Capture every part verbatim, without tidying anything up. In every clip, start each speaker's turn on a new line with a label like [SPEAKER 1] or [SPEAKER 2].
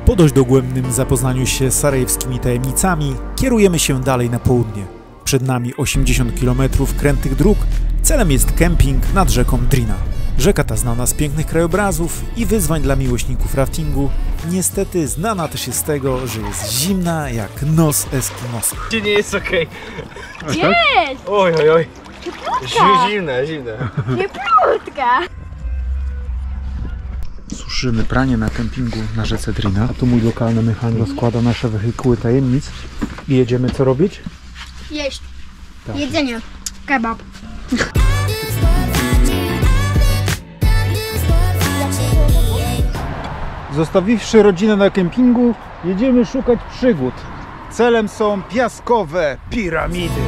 [SPEAKER 1] Po dość dogłębnym zapoznaniu się z sarajewskimi tajemnicami kierujemy się dalej na południe. Przed nami osiemdziesiąt kilometrów krętych dróg, celem jest kemping nad rzeką Drina. Rzeka ta znana z pięknych krajobrazów i wyzwań dla miłośników raftingu, niestety znana też jest z tego, że jest zimna jak nos Eskimosa.
[SPEAKER 2] Nie jest okej.
[SPEAKER 3] Jest!
[SPEAKER 2] Oj, oj, oj.
[SPEAKER 3] Cieplutka!
[SPEAKER 2] Zimne, zimne.
[SPEAKER 3] Cieplutka!
[SPEAKER 1] Suszymy pranie na kempingu na rzece Drina. A tu mój lokalny mechanik rozkłada nasze wehikuły tajemnic. I jedziemy co robić?
[SPEAKER 3] Jeść.
[SPEAKER 1] Tak.
[SPEAKER 3] Jedzenie. Kebab.
[SPEAKER 1] Zostawiwszy rodzinę na kempingu, jedziemy szukać przygód. Celem są piaskowe piramidy.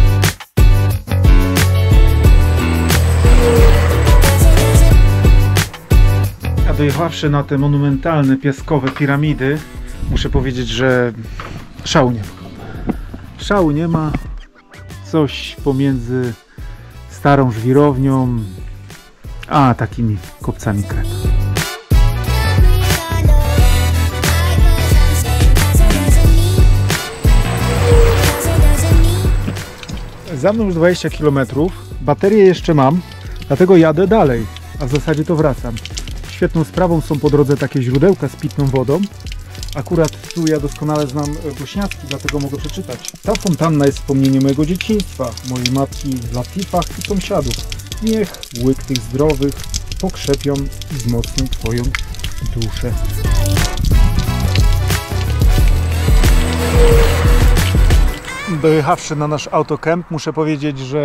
[SPEAKER 1] A dojechawszy na te monumentalne piaskowe piramidy, muszę powiedzieć, że szału nie ma. Szału nie ma. Coś pomiędzy starą żwirownią a takimi kopcami kretu. Za mną już dwadzieścia kilometrów, baterię jeszcze mam, dlatego jadę dalej, a w zasadzie to wracam. Świetną sprawą są po drodze takie źródełka z pitną wodą. Akurat tu ja doskonale znam bośniacki, dlatego mogę przeczytać. Ta fontanna jest wspomnieniem mojego dzieciństwa, mojej matki w Latifach i sąsiadów. Niech łyk tych zdrowych pokrzepią i wzmocnią Twoją duszę. Dojechawszy na nasz autokemp, muszę powiedzieć, że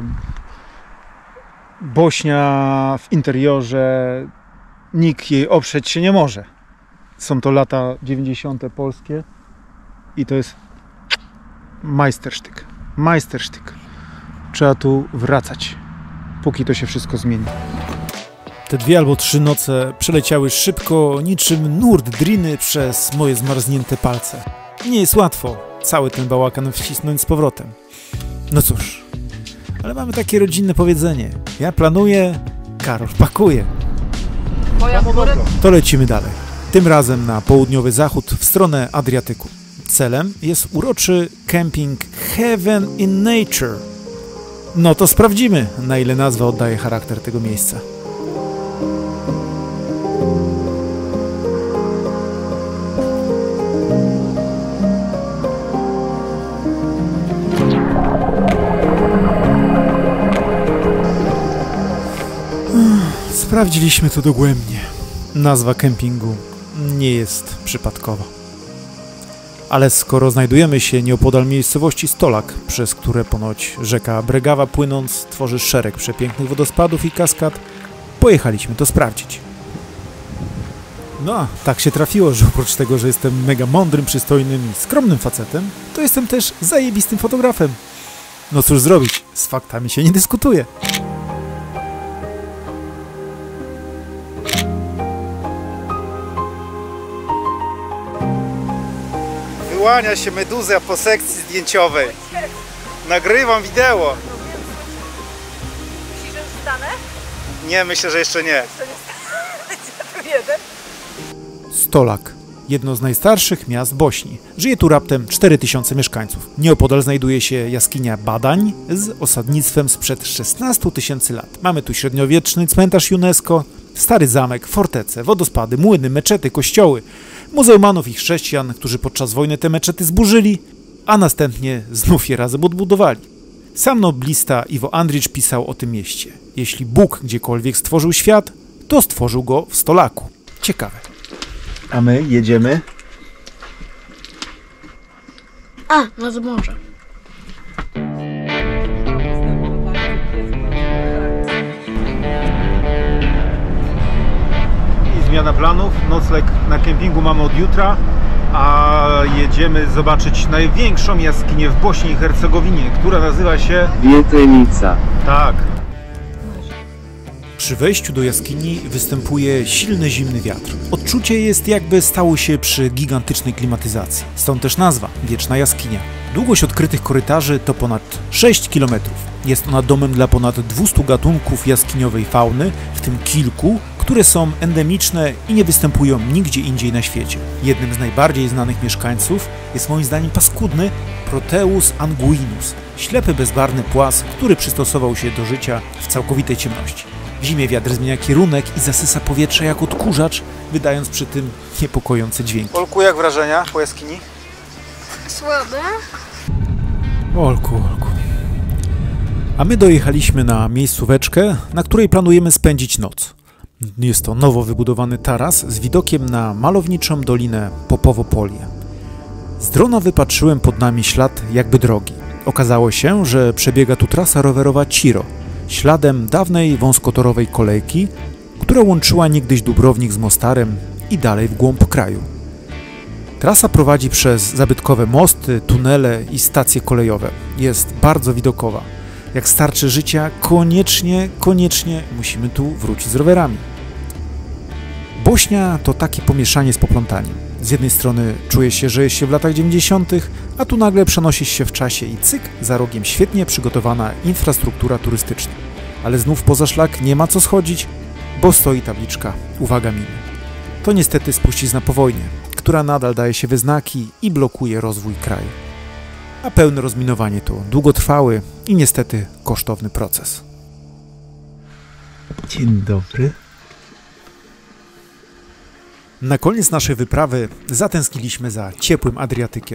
[SPEAKER 1] Bośnia w interiorze nikt jej oprzeć się nie może. Są to lata dziewięćdziesiąte polskie i to jest majstersztyk. Majstersztyk. Trzeba tu wracać, póki to się wszystko zmieni. Te dwie albo trzy noce przeleciały szybko, niczym nurt Driny przez moje zmarznięte palce. Nie jest łatwo cały ten bałakan wcisnąć z powrotem. No cóż, ale mamy takie rodzinne powiedzenie. Ja planuję, Karol pakuje.
[SPEAKER 2] Moja skóra...
[SPEAKER 1] To lecimy dalej. Tym razem na południowy zachód w stronę Adriatyku. Celem jest uroczy kemping Heaven in Nature. No to sprawdzimy, na ile nazwa oddaje charakter tego miejsca. Sprawdziliśmy to dogłębnie. Nazwa kempingu nie jest przypadkowa. Ale skoro znajdujemy się nieopodal miejscowości Stolak, przez które ponoć rzeka Bregawa płynąc tworzy szereg przepięknych wodospadów i kaskad, pojechaliśmy to sprawdzić. No, tak się trafiło, że oprócz tego, że jestem mega mądrym, przystojnym i skromnym facetem, to jestem też zajebistym fotografem. No cóż zrobić, z faktami się nie dyskutuje. Wyłania się meduza po sekcji zdjęciowej. Nagrywam wideo.
[SPEAKER 4] Myślisz, że już wstanę?
[SPEAKER 1] Nie, myślę, że jeszcze nie.
[SPEAKER 4] Jeszcze nie wstanę. Będzie tu jeden.
[SPEAKER 1] Stolak. Jedno z najstarszych miast Bośni. Żyje tu raptem cztery tysiące mieszkańców. Nieopodal znajduje się jaskinia Badań z osadnictwem sprzed szesnastu tysięcy lat. Mamy tu średniowieczny cmentarz UNESCO, stary zamek, fortece, wodospady, młyny, meczety, kościoły, muzułmanów i chrześcijan, którzy podczas wojny te meczety zburzyli, a następnie znów je razem odbudowali. Sam noblista Iwo Andrić pisał o tym mieście. Jeśli Bóg gdziekolwiek stworzył świat, to stworzył go w Stolaku. Ciekawe. A my jedziemy?
[SPEAKER 3] A, na zboże.
[SPEAKER 1] I zmiana planów. Nocleg na kempingu mamy od jutra, a jedziemy zobaczyć największą jaskinię w Bośni i Hercegowinie, która nazywa się
[SPEAKER 2] Wietenica.
[SPEAKER 1] Tak. Przy wejściu do jaskini występuje silny zimny wiatr. Odczucie jest, jakby stało się przy gigantycznej klimatyzacji. Stąd też nazwa Wieczna Jaskinia. Długość odkrytych korytarzy to ponad sześć kilometrów. Jest ona domem dla ponad dwustu gatunków jaskiniowej fauny, w tym kilku, które są endemiczne i nie występują nigdzie indziej na świecie. Jednym z najbardziej znanych mieszkańców jest moim zdaniem paskudny Proteus anguinus, ślepy bezbarwny płas, który przystosował się do życia w całkowitej ciemności. W zimie wiatr zmienia kierunek i zasysa powietrze jak odkurzacz, wydając przy tym niepokojące dźwięki. Olku, jak wrażenia po jaskini?
[SPEAKER 3] Słabe?
[SPEAKER 1] Olku, Olku. A my dojechaliśmy na miejscóweczkę, na której planujemy spędzić noc. Jest to nowo wybudowany taras z widokiem na malowniczą dolinę Popowo-Polię. Z drona wypatrzyłem pod nami ślad jakby drogi. Okazało się, że przebiega tu trasa rowerowa Ciro, śladem dawnej wąskotorowej kolejki, która łączyła niegdyś Dubrownik z Mostarem i dalej w głąb kraju. Trasa prowadzi przez zabytkowe mosty, tunele i stacje kolejowe. Jest bardzo widokowa. Jak starczy życia, koniecznie, koniecznie musimy tu wrócić z rowerami. Bośnia to takie pomieszanie z poplątaniem. Z jednej strony czuje się, że jest się w latach dziewięćdziesiątych, a tu nagle przenosisz się w czasie i cyk, za rogiem świetnie przygotowana infrastruktura turystyczna. Ale znów poza szlak nie ma co schodzić, bo stoi tabliczka uwaga miny. To niestety spuścizna po wojnie, która nadal daje się we znaki i blokuje rozwój kraju. A pełne rozminowanie to długotrwały i niestety kosztowny proces. Dzień dobry. Na koniec naszej wyprawy zatęskniliśmy za ciepłym Adriatykiem.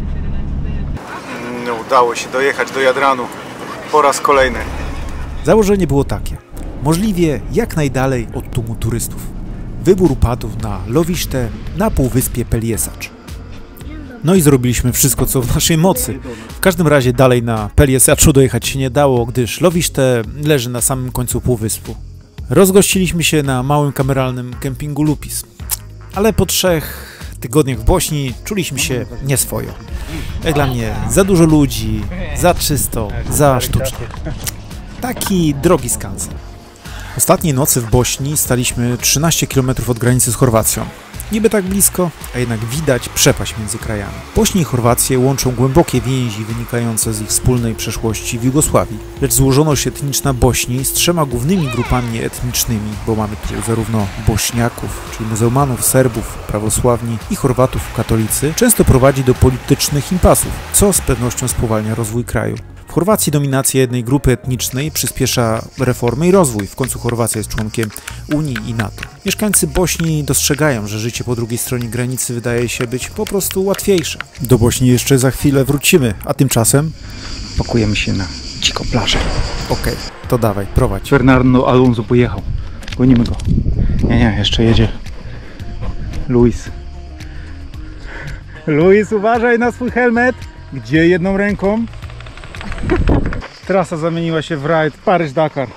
[SPEAKER 5] No, udało się dojechać do Jadranu po raz kolejny.
[SPEAKER 1] Założenie było takie. Możliwie jak najdalej od tłumu turystów. Wybór upadł na Lovište na półwyspie Pelješac. No i zrobiliśmy wszystko, co w naszej mocy. W każdym razie dalej na Pelješacu dojechać się nie dało, gdyż Lovište leży na samym końcu półwyspu. Rozgościliśmy się na małym kameralnym kempingu Lupis. Ale po trzech tygodniach w Bośni czuliśmy się nieswojo. Jak dla mnie za dużo ludzi, za czysto, za sztucznie. Taki drogi skansen. Ostatniej nocy w Bośni staliśmy trzynaście kilometrów od granicy z Chorwacją. Niby tak blisko, a jednak widać przepaść między krajami. Bośnię i Chorwację łączą głębokie więzi wynikające z ich wspólnej przeszłości w Jugosławii. Lecz złożoność etniczna Bośni z trzema głównymi grupami etnicznymi, bo mamy tu zarówno Bośniaków, czyli muzułmanów, Serbów, prawosławni i Chorwatów katolicy, często prowadzi do politycznych impasów, co z pewnością spowalnia rozwój kraju. W Chorwacji dominacja jednej grupy etnicznej przyspiesza reformy i rozwój. W końcu Chorwacja jest członkiem Unii i NATO. Mieszkańcy Bośni dostrzegają, że życie po drugiej stronie granicy wydaje się być po prostu łatwiejsze. Do Bośni jeszcze za chwilę wrócimy, a tymczasem
[SPEAKER 5] Pakujemy się na dziką plażę.
[SPEAKER 1] okej, okay, to dawaj, prowadź.
[SPEAKER 5] Fernando Alonso pojechał. Gonimy go. Nie, nie, jeszcze jedzie Luis. Luis, uważaj na swój helmet. Gdzie jedną ręką? Trasa zamieniła się w rajd Paryż-Dakar.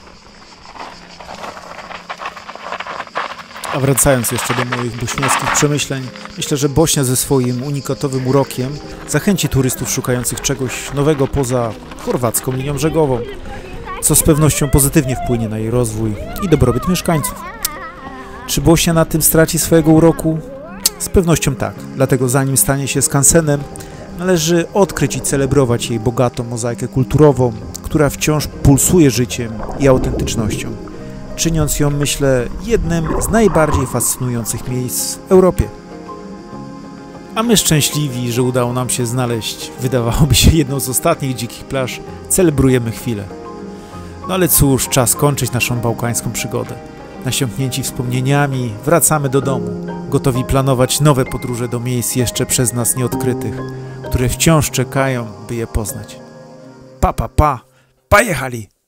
[SPEAKER 1] A wracając jeszcze do moich bośniackich przemyśleń, myślę, że Bośnia ze swoim unikatowym urokiem zachęci turystów szukających czegoś nowego poza chorwacką linią brzegową, co z pewnością pozytywnie wpłynie na jej rozwój i dobrobyt mieszkańców. Czy Bośnia na tym straci swojego uroku? Z pewnością tak, dlatego zanim stanie się skansenem, należy odkryć i celebrować jej bogatą mozaikę kulturową, która wciąż pulsuje życiem i autentycznością, czyniąc ją, myślę, jednym z najbardziej fascynujących miejsc w Europie. A my szczęśliwi, że udało nam się znaleźć, wydawałoby się, jedną z ostatnich dzikich plaż, celebrujemy chwilę. No ale cóż, czas kończyć naszą bałkańską przygodę. Nasiąknięci wspomnieniami, wracamy do domu, gotowi planować nowe podróże do miejsc jeszcze przez nas nieodkrytych, które wciąż czekają, by je poznać. Pa, pa, pa, pojechali!